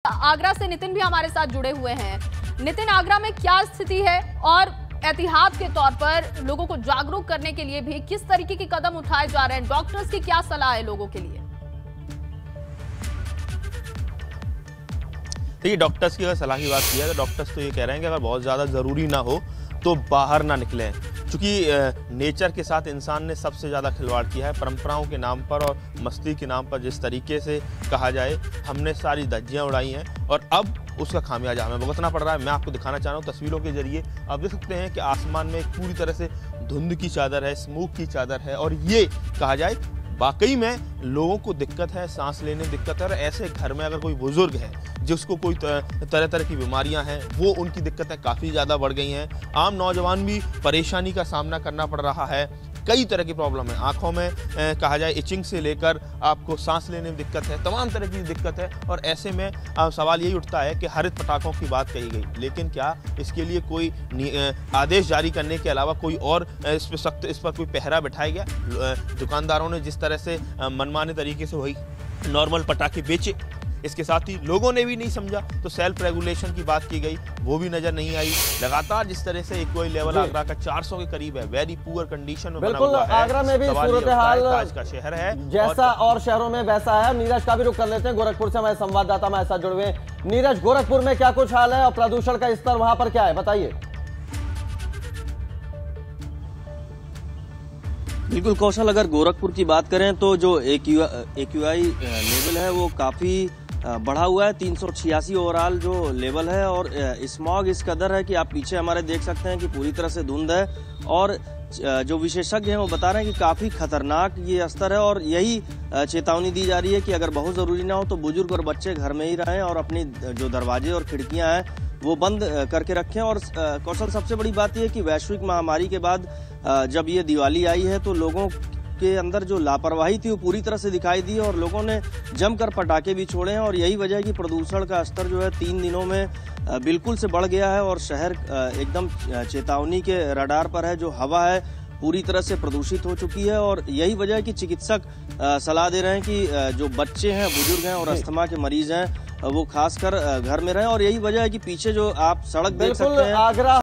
आगरा से नितिन भी हमारे साथ जुड़े हुए हैं। नितिन, आगरा में क्या स्थिति है और एहतियात के तौर पर लोगों को जागरूक करने के लिए भी किस तरीके के कदम उठाए जा रहे हैं? डॉक्टर्स की क्या सलाह है लोगों के लिए? देखिए, डॉक्टर्स की अगर सलाह की बात की है तो डॉक्टर्स तो ये कह रहे हैं कि अगर बहुत ज़्यादा ज़रूरी ना हो तो बाहर ना निकलें, क्योंकि नेचर के साथ इंसान ने सबसे ज़्यादा खिलवाड़ किया है। परंपराओं के नाम पर और मस्ती के नाम पर जिस तरीके से कहा जाए, हमने सारी धज्जियाँ उड़ाई हैं और अब उसका खामियाजा हमें भुगतना पड़ रहा है। मैं आपको दिखाना चाह रहा हूँ तस्वीरों के जरिए। आप देख सकते हैं कि आसमान में एक पूरी तरह से धुंध की चादर है, स्मोक की चादर है और ये कहा जाए वाकई में लोगों को दिक्कत है, सांस लेने में दिक्कत है। और ऐसे घर में अगर कोई बुजुर्ग है जिसको कोई तरह तरह की बीमारियां हैं, वो उनकी दिक्कतें काफ़ी ज़्यादा बढ़ गई हैं। आम नौजवान भी परेशानी का सामना करना पड़ रहा है। कई तरह की प्रॉब्लम है, आंखों में कहा जाए इचिंग से लेकर आपको सांस लेने में दिक्कत है, तमाम तरह की दिक्कत है। और ऐसे में सवाल यही उठता है कि हरित पटाखों की बात कही गई, लेकिन क्या इसके लिए कोई आदेश जारी करने के अलावा कोई और इस पर कोई पहरा बिठाया गया? दुकानदारों ने जिस तरह से मनमाने तरीके से वही नॉर्मल पटाखे बेचे, इसके साथ ही लोगों ने भी नहीं समझा, तो सेल्फ रेगुलेशन की बात की गई, वो भी नजर नहीं आई। लगातार जिस तरह से एक्वाई लेवल आगरा का 400 के करीब है, वेरी पुअर कंडीशन में बना हुआ है। आगरा में भी सूरत हाल ताज का शहर है जैसा और शहरों में वैसा है। नीरज का भी रुख कर लेते हैं, गोरखपुर से हमारे संवाददाता हमारे साथ जुड़े हुए। नीरज, गोरखपुर में क्या कुछ हाल है और प्रदूषण का स्तर वहां पर क्या है, बताइए। बिल्कुल कौशल, अगर गोरखपुर की बात करें तो जो एक्यूआई लेवल है वो काफ़ी बढ़ा हुआ है। 386 ओवरऑल जो लेवल है और स्मॉग इस कदर है कि आप पीछे हमारे देख सकते हैं कि पूरी तरह से धुंध है। और जो विशेषज्ञ हैं वो बता रहे हैं कि काफ़ी खतरनाक ये स्तर है और यही चेतावनी दी जा रही है कि अगर बहुत ज़रूरी ना हो तो बुजुर्ग और बच्चे घर में ही रहें और अपनी जो दरवाजे और खिड़कियाँ हैं वो बंद करके रखें। और कौशल, सबसे बड़ी बात यह है कि वैश्विक महामारी के बाद जब ये दिवाली आई है तो लोगों के अंदर जो लापरवाही थी वो पूरी तरह से दिखाई दी और लोगों ने जमकर पटाखे भी छोड़े हैं। और यही वजह है कि प्रदूषण का स्तर जो है 3 दिनों में बिल्कुल से बढ़ गया है और शहर एकदम चेतावनी के रडार पर है। जो हवा है पूरी तरह से प्रदूषित हो चुकी है और यही वजह है कि चिकित्सक सलाह दे रहे हैं कि जो बच्चे हैं, बुजुर्ग हैं और अस्थमा के मरीज हैं वो खासकर घर में रहें। और यही वजह है कि पीछे जो आप सड़क देख सकते हैं, आगरा